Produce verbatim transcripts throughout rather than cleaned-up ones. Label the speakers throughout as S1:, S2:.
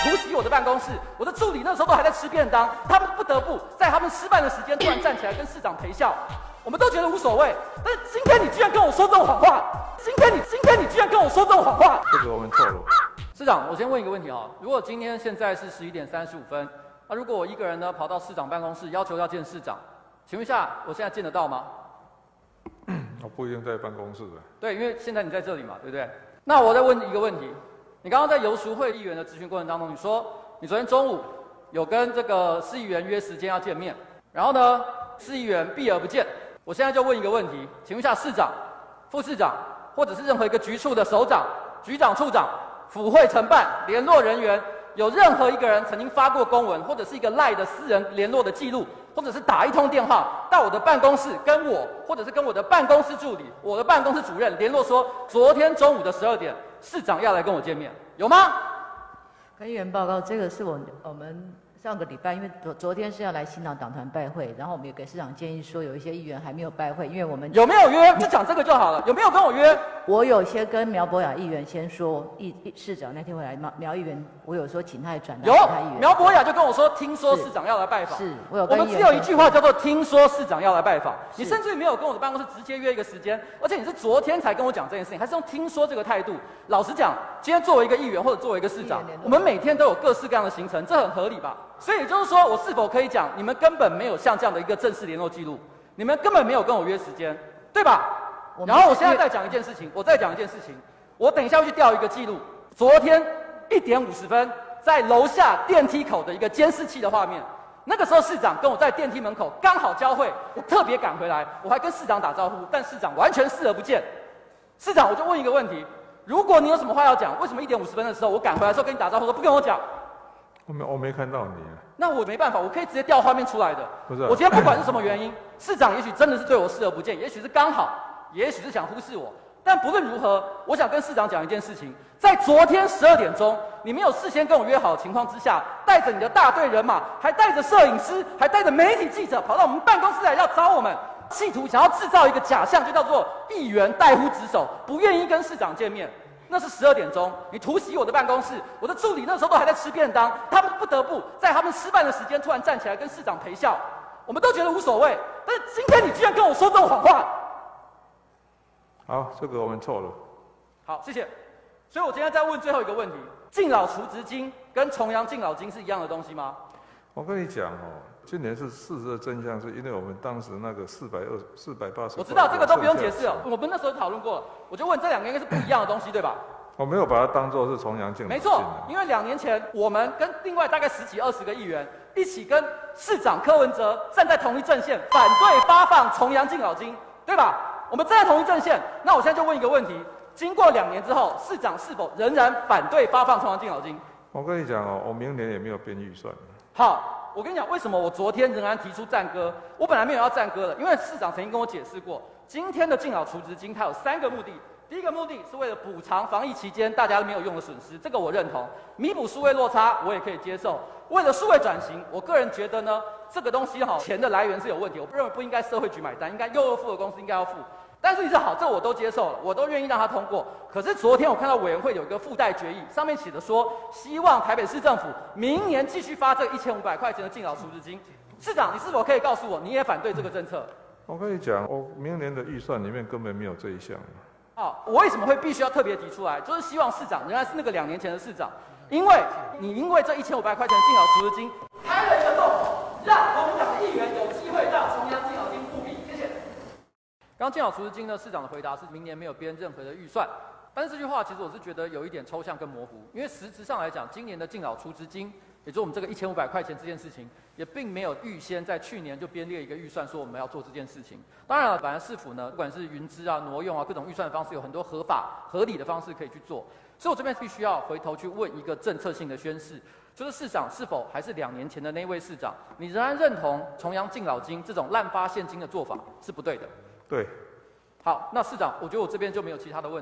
S1: 突袭我的办公室，我的助理那时候都还在吃便当，他们不得不在他们吃饭的时间突然站起来跟市长陪笑。我们都觉得无所谓，但是今天你居然跟我说这种谎话，今天你今天你居然跟我说这种谎话，
S2: 这个我们错了。
S1: 市长，我先问一个问题啊，如果今天现在是十一点三十五分，那如果我一个人呢跑到市长办公室要求要见市长，请问一下，我现在见得到吗？
S2: 我不一定在办公室的。
S1: 对，因为现在你在这里嘛，对不对？那我再问一个问题，你刚刚在游淑慧议员的质询过程当中，你说你昨天中午有跟这个市议员约时间要见面，然后呢，市议员避而不见。我现在就问一个问题，请问一下市长、副市长，或者是任何一个局处的首长、局长、处长、府会承办、联络人员，有任何一个人曾经发过公文，或者是一个赖的私人联络的记录，或者是打一通电话到我的办公室跟我，或者是跟我的办公室助理、我的办公室主任联络说，昨天中午的十二点，市长要来跟我见面，有吗？
S3: 跟议员报告，这个是我我们上个礼拜，因为昨昨天是要来新党党团拜会，然后我们也给市长建议说，有一些议员还没有拜会，因为我们
S1: 有没有约？就讲这个就好了。有没有跟我约？
S3: 我有些跟苗博雅议员先说，议市长那天会来，苗苗议员，我有说请他也转达
S1: 有
S3: 其他议员。
S1: 苗博雅就跟我说，听说市长要来拜访。
S3: 是，我有
S1: 我
S3: 跟议员
S1: 们只有一句话叫做听说市长要来拜访。
S3: 是
S1: 你甚至于没有跟我的办公室直接约一个时间，而且你是昨天才跟我讲这件事情，还是用听说这个态度。老实讲，今天作为一个议员或者作为一个市长，我们每天都有各式各样的行程，这很合理吧？所以也就是说，我是否可以讲，你们根本没有像这样的一个正式联络记录，你们根本没有跟我约时间，对吧？然后我现在再讲一件事情，我再讲一件事情，我等一下会去调一个记录，昨天一点五十分，在楼下电梯口的一个监视器的画面，那个时候市长跟我在电梯门口刚好交汇，我特别赶回来，我还跟市长打招呼，但市长完全视而不见。市长，我就问一个问题，如果你有什么话要讲，为什么一点五十分的时候我赶回来的时候跟你打招呼说不跟我讲？
S2: 我没我没看到你啊。
S1: 那我没办法，我可以直接调画面出来的。
S2: 不是啊
S1: 我今天不管是什么原因，市长也许真的是对我视而不见，也许是刚好，也许是想忽视我。但不论如何，我想跟市长讲一件事情：在昨天十二点钟，你没有事先跟我约好的情况之下，带着你的大队人马，还带着摄影师，还带着媒体记者，跑到我们办公室来要找我们，企图想要制造一个假象，就叫做议员怠忽职守，不愿意跟市长见面。那是十二点钟，你突袭我的办公室，我的助理那时候都还在吃便当，他们不得不在他们吃饭的时间突然站起来跟市长陪笑。我们都觉得无所谓，但是今天你居然跟我说这种谎话。
S2: 好，这个我们错了。
S1: 好，谢谢。所以我今天再问最后一个问题：敬老储值金跟重阳敬老金是一样的东西吗？
S2: 我跟你讲哦，今年是事实的真相，是因为我们当时那个四百二、四百八十，
S1: 我知道这个都不用解释了，我们那时候讨论过了。我就问这两个应该是不一样的东西，对吧？
S2: 我没有把它当作是重阳敬老。
S1: 没错，因为两年前我们跟另外大概十几二十个议员一起跟市长柯文哲站在同一阵线，反对发放重阳敬老金，对吧？我们站在同一阵线，那我现在就问一个问题：经过两年之后，市长是否仍然反对发放重阳敬老金？
S2: 我跟你讲哦，我明年也没有编预算。
S1: 好，我跟你讲，为什么我昨天仍然提出赞歌？我本来没有要赞歌的，因为市长曾经跟我解释过，今天的敬老储值金它有三个目的。第一个目的是为了补偿防疫期间大家没有用的损失，这个我认同；弥补数位落差，我也可以接受。为了数位转型，我个人觉得呢，这个东西哈，钱的来源是有问题，我认为不应该社会局买单，应该幼儿付的公司应该要付。但是你是好，这我都接受了，我都愿意让它通过。可是昨天我看到委员会有一个附带决议，上面写的说，希望台北市政府明年继续发这一千五百块钱的敬老储值金。市长，你是否可以告诉我，你也反对这个政策？
S2: 我跟你讲，我明年的预算里面根本没有这一项。
S1: 好，我为什么会必须要特别提出来？就是希望市长仍然是那个两年前的市长，因为你因为这一千五百块钱敬老储值金开了一个洞，让国民党的议员有机会让重阳敬老金复辟。谢谢。刚刚敬老储值金呢，市长的回答是明年没有编任何的预算，但是这句话其实我是觉得有一点抽象跟模糊，因为实质上来讲，今年的敬老储值金，也就是我们这个一千五百块钱这件事情，也并没有预先在去年就编列一个预算说我们要做这件事情。当然了，本来市府呢，不管是云支啊、挪用啊，各种预算的方式有很多合法、合理的方式可以去做。所以我这边必须要回头去问一个政策性的宣示，就是市长是否还是两年前的那位市长，你仍然认同重阳敬老金这种滥发现金的做法是不对的？
S2: 对。
S1: 好，那市长，我觉得我这边就没有其他的问题。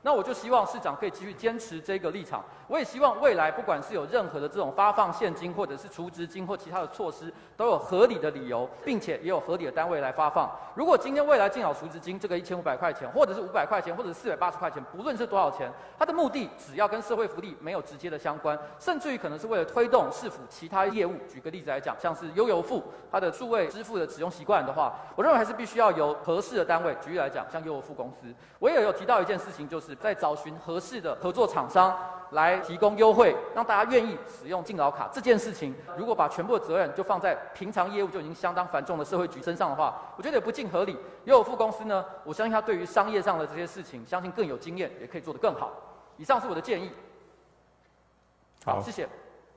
S1: 那我就希望市长可以继续坚持这个立场。我也希望未来不管是有任何的这种发放现金，或者是储值金或其他的措施，都有合理的理由，并且也有合理的单位来发放。如果今天未来敬老储值金这个一千五百块钱，或者是五百块钱，或者是四百八十块钱，不论是多少钱，它的目的只要跟社会福利没有直接的相关，甚至于可能是为了推动市府其他业务。举个例子来讲，像是悠游付它的数位支付的使用习惯的话，我认为还是必须要由合适的单位，举例来讲，像悠游付公司，我也有提到一件事情，就是在找寻合适的合作厂商来提供优惠，让大家愿意使用敬老卡这件事情，如果把全部的责任就放在平常业务就已经相当繁重的社会局身上的话，我觉得也不尽合理。悠游付公司呢，我相信他对于商业上的这些事情，相信更有经验，也可以做得更好。以上是我的建议。好，谢谢。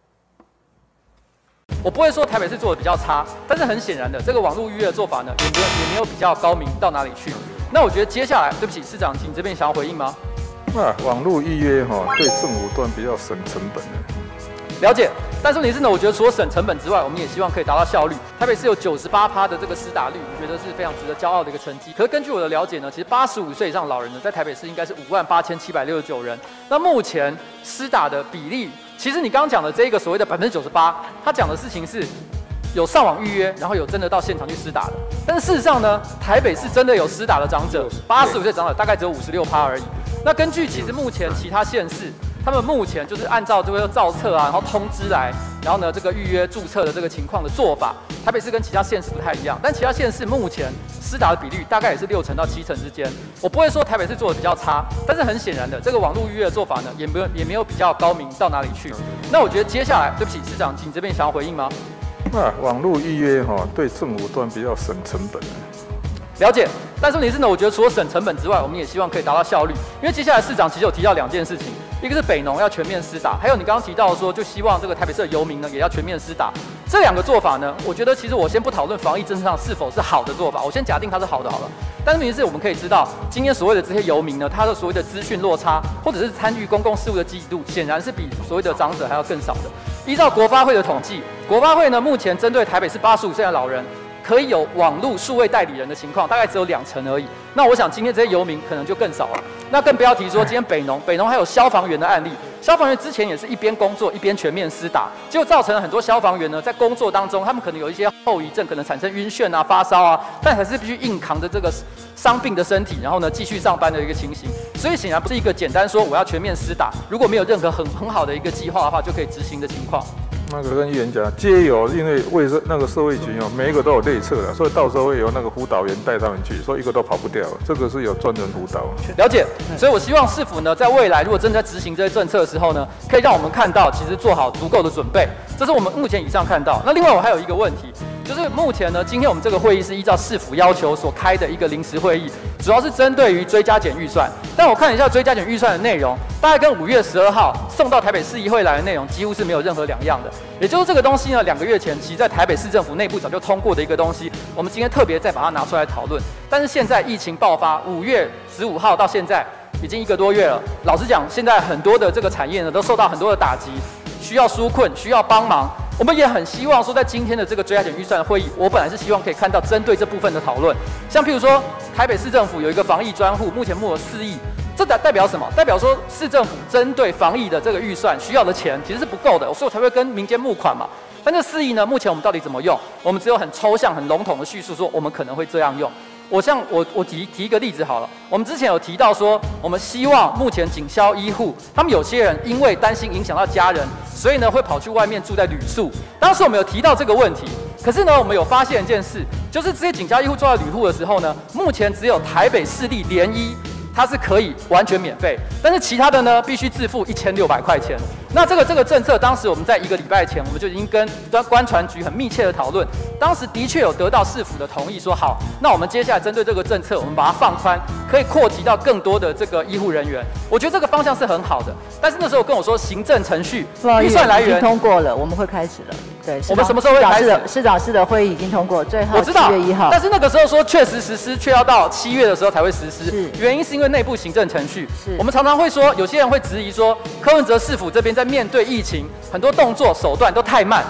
S1: 我不会说台北市做的比较差，但是很显然的，这个网络预约的做法呢，也没有也没有比较高明到哪里去。那我觉得接下来，对不起，市长，请这边想要回应吗？
S2: 啊，网络预约哈、哦，对政府端比较省成本的。
S1: 了解，但是问题是呢，我觉得除了省成本之外，我们也希望可以达到效率。台北市有九十八趴的这个施打率，我觉得是非常值得骄傲的一个成绩。可是根据我的了解呢，其实八十五岁以上老人呢，在台北市应该是五万八千七百六十九人。那目前施打的比例，其实你刚刚讲的这个所谓的百分之九十八，他讲的事情是有上网预约，然后有真的到现场去施打的。但是事实上呢，台北市真的有施打的长者，八十五岁长者大概只有五十六趴而已。那根据其实目前其他县市，他们目前就是按照这个造册啊，然后通知来，然后呢这个预约注册的这个情况的做法，台北市跟其他县市不太一样，但其他县市目前施打的比率大概也是六成到七成之间。我不会说台北市做的比较差，但是很显然的，这个网络预约的做法呢，也没有也没有比较高明到哪里去。那我觉得接下来，对不起，市长，请这边想要回应吗？
S2: 啊，网络预约哈、哦，对政府端比较省成本的。
S1: 了解，但是问题是呢，我觉得除了省成本之外，我们也希望可以达到效率。因为接下来市长其实有提到两件事情，一个是北农要全面施打，还有你刚刚提到说，就希望这个台北市的游民呢也要全面施打。这两个做法呢，我觉得其实我先不讨论防疫政策上是否是好的做法，我先假定它是好的好了。但是问题是，我们可以知道，今天所谓的这些游民呢，他的所谓的资讯落差，或者是参与公共事务的积极度，显然是比所谓的长者还要更少的。依照国发会的统计，国发会呢目前针对台北市八十五岁的老人，可以有网络数位代理人的情况，大概只有两成而已。那我想今天这些游民可能就更少了。那更不要提说今天北农，北农还有消防员的案例。消防员之前也是一边工作一边全面施打，结果造成了很多消防员呢在工作当中，他们可能有一些后遗症，可能产生晕眩啊、发烧啊，但还是必须硬扛着这个伤病的身体，然后呢继续上班的一个情形。所以显然不是一个简单说我要全面施打，如果没有任何很很好的一个计划的话，就可以执行的情况。
S2: 那个跟议员讲，皆有，因为卫生那个社会局哦，每一个都有内测的，所以到时候会由那个辅导员带他们去，所以一个都跑不掉，这个是有专人辅导。
S1: 了解，所以我希望市府呢，在未来如果真的在执行这些政策的时候呢，可以让我们看到，其实做好足够的准备，这是我们目前以上看到。那另外我还有一个问题，就是目前呢，今天我们这个会议是依照市府要求所开的一个临时会议，主要是针对于追加减预算。但我看一下追加减预算的内容，大概跟五月十二号送到台北市议会来的内容几乎是没有任何两样的。也就是这个东西呢，两个月前其实在台北市政府内部早就通过的一个东西，我们今天特别再把它拿出来讨论。但是现在疫情爆发，五月十五号到现在已经一个多月了。老实讲，现在很多的这个产业呢都受到很多的打击，需要纾困，需要帮忙。我们也很希望说，在今天的这个追加减预算的会议，我本来是希望可以看到针对这部分的讨论，像譬如说台北市政府有一个防疫专户，目前募了四亿。这代代表什么？代表说市政府针对防疫的这个预算需要的钱其实是不够的，所以我才会跟民间募款嘛。但这四亿呢，目前我们到底怎么用？我们只有很抽象、很笼统的叙述说我们可能会这样用。我像我我提提一个例子好了，我们之前有提到说，我们希望目前警消医护，他们有些人因为担心影响到家人，所以呢会跑去外面住在旅宿。当时我们有提到这个问题，可是呢我们有发现一件事，就是这些警消医护住在旅宿的时候呢，目前只有台北市立联医。它是可以完全免费，但是其他的呢必须自付一千六百块钱。那这个这个政策，当时我们在一个礼拜前，我们就已经跟观传局很密切的讨论，当时的确有得到市府的同意，说好，那我们接下来针对这个政策，我们把它放宽，可以扩及到更多的这个医护人员。我觉得这个方向是很好的，但是那时候跟我说行政程序、预算来源
S3: 已经通过了，我们会开始了。对，
S1: 我们什么时候会开始？
S3: 市长室的会议已经通过，最后
S1: 我知道
S3: 七月一号。
S1: 但是那个时候说确实实施，却要到七月的时候才会实施。
S3: 是，
S1: 原因是因为内部行政程序。
S3: 是，
S1: 我们常常会说，有些人会质疑说，柯文哲市府这边在面对疫情，很多动作手段都太慢。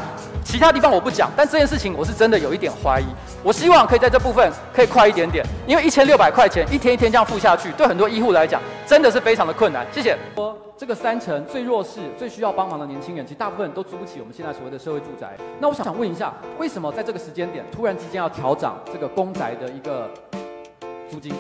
S1: 其他地方我不讲，但这件事情我是真的有一点怀疑。我希望可以在这部分可以快一点点，因为一千六百块钱一天一天这样付下去，对很多医护来讲真的是非常的困难。谢谢。说这个三成最弱势、最需要帮忙的年轻人，其实大部分都租不起我们现在所谓的社会住宅。那我想问一下，为什么在这个时间点突然之间要调涨这个公宅的一个租金？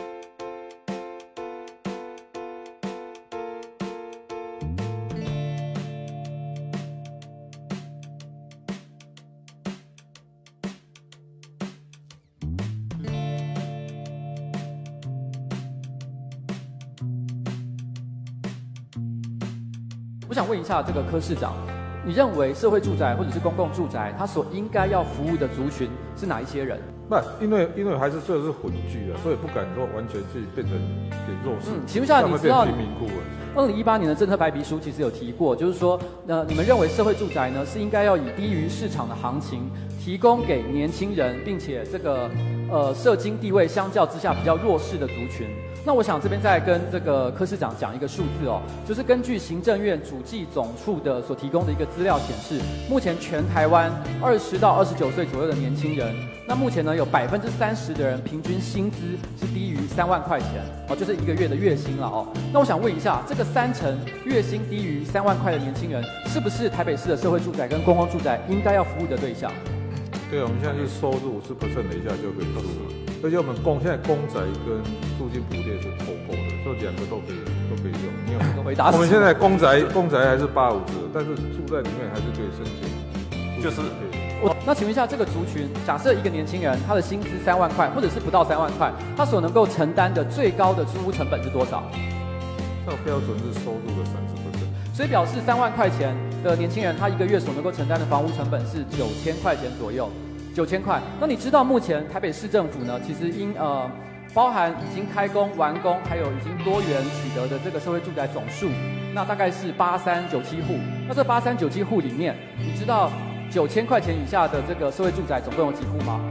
S1: 我想问一下这个柯市长，你认为社会住宅或者是公共住宅，它所应该要服务的族群是哪一些人？
S2: 不，因为因为还是这是混居的，所以不敢说完全去变成给弱势。
S1: 嗯，请问一下，你知道
S2: 贫民窟了？
S1: 二零一八年的政策白皮书其实有提过，就是说，呃，你们认为社会住宅呢是应该要以低于市场的行情提供给年轻人，并且这个呃社经地位相较之下比较弱势的族群。那我想这边再跟这个柯市长讲一个数字哦，就是根据行政院主计总处的所提供的一个资料显示，目前全台湾二十到二十九岁左右的年轻人，那目前呢有百分之三十的人平均薪资是低于三万块钱哦，就是一个月的月薪了哦。那我想问一下，这个三成月薪低于三万块的年轻人，是不是台北市的社会住宅跟公共住宅应该要服务的对象？
S2: 对，我们现在是收入五十 percent 以下就可以租了，而且我们公现在公宅跟租金补贴是脱钩的，所以两个都可以都可以用。你有
S1: 这个回答是什么？
S2: 我们现在公宅公宅还是八五折，但是住在里面还是可以申请，就是
S1: 我那请问一下，这个族群，假设一个年轻人他的薪资三万块，或者是不到三万块，他所能够承担的最高的租屋成本是多少？
S2: 那标准是收入的三十 percent。
S1: 所以表示三万块钱的年轻人，他一个月所能够承担的房屋成本是九千块钱左右，九千块。那你知道目前台北市政府呢，其实因呃包含已经开工完工，还有已经多元取得的这个社会住宅总数，那大概是八三九七户。那这八三九七户里面，你知道九千块钱以下的这个社会住宅总共有几户吗？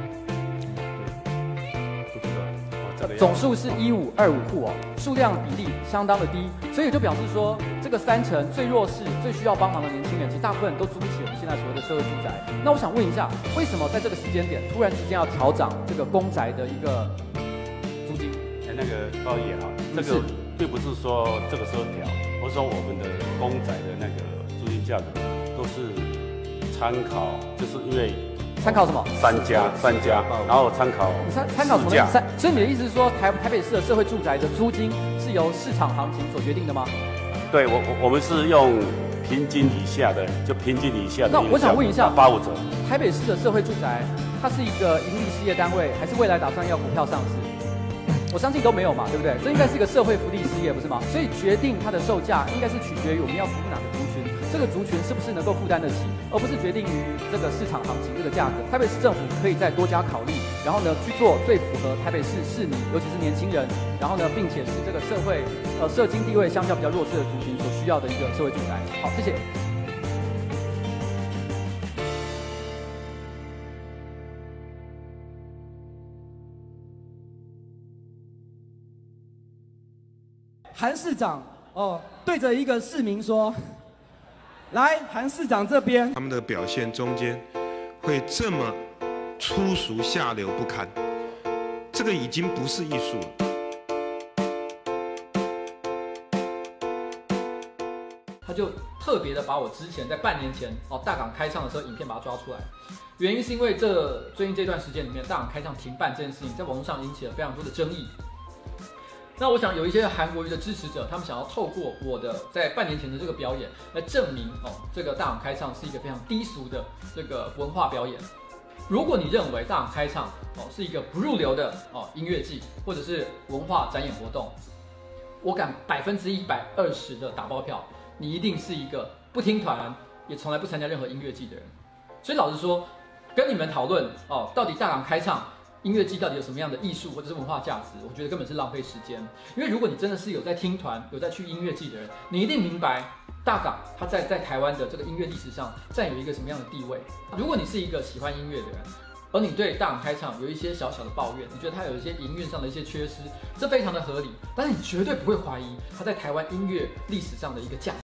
S1: 总数是一五二五户哦，数量比例相当的低，所以就表示说，这个三成最弱势、最需要帮忙的年轻人，其实大部分人都租不起我们现在所谓的社会住宅。那我想问一下，为什么在这个时间点突然之间要调涨这个公宅的一个租金？
S4: 那个包爷啊，这个并不是说这个时候调，而是说我们的公宅的那个租金价格都是参考，就是因为。
S1: 参考什么？
S4: 三家，三家，然后参考
S1: 参参考什么？三，所以你的意思是说，台台北市的社会住宅的租金是由市场行情所决定的吗？
S4: 对，我我我们是用平均以下的，就平均以下的。
S1: 那我想问一下，
S4: 八五折。
S1: 台北市的社会住宅，它是一个盈利事业单位，还是未来打算要股票上市？我相信都没有嘛，对不对？这应该是一个社会福利事业，不是吗？所以决定它的售价，应该是取决于我们要服务哪个族群。这个族群是不是能够负担得起，而不是决定于这个市场行情这个价格。台北市政府可以再多加考虑，然后呢去做最符合台北市市民，尤其是年轻人，然后呢并且是这个社会呃社经地位相较比较弱势的族群所需要的一个社会住宅。好，谢谢。
S5: 韩市长哦，对着一个市民说。来，韩市长这边，
S6: 他们的表现中间会这么粗俗下流不堪，这个已经不是艺术了。
S1: 他就特别的把我之前在半年前哦大港开唱的时候影片把它抓出来，原因是因为这最近这段时间里面大港开唱停办这件事情，在网络上引起了非常多的争议。那我想有一些韩国瑜的支持者，他们想要透过我的在半年前的这个表演来证明哦，这个大港开唱是一个非常低俗的这个文化表演。如果你认为大港开唱哦是一个不入流的哦音乐季或者是文化展演活动，我敢百分之一百二十的打包票，你一定是一个不听团也从来不参加任何音乐季的人。所以老实说，跟你们讨论哦，到底大港开唱音乐季到底有什么样的艺术或者是文化价值？我觉得根本是浪费时间。因为如果你真的是有在听团、有在去音乐季的人，你一定明白大港它在在台湾的这个音乐历史上占有一个什么样的地位。如果你是一个喜欢音乐的人，而你对大港开唱有一些小小的抱怨，你觉得它有一些营运上的一些缺失，这非常的合理。但是你绝对不会怀疑它在台湾音乐历史上的一个价值。